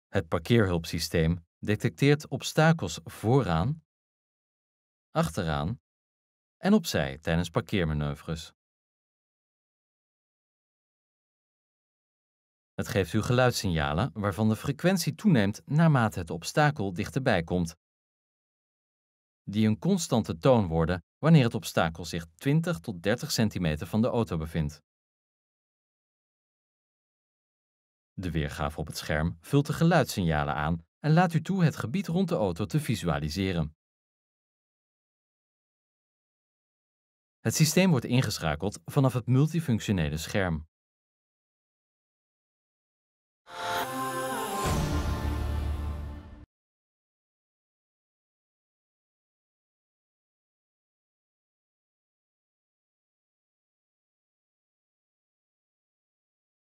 Het parkeerhulpsysteem detecteert obstakels vooraan, achteraan en opzij tijdens parkeermanoeuvres. Het geeft u geluidssignalen waarvan de frequentie toeneemt naarmate het obstakel dichterbij komt, die een constante toon worden wanneer het obstakel zich 20 tot 30 centimeter van de auto bevindt. De weergave op het scherm vult de geluidssignalen aan en laat u toe het gebied rond de auto te visualiseren. Het systeem wordt ingeschakeld vanaf het multifunctionele scherm.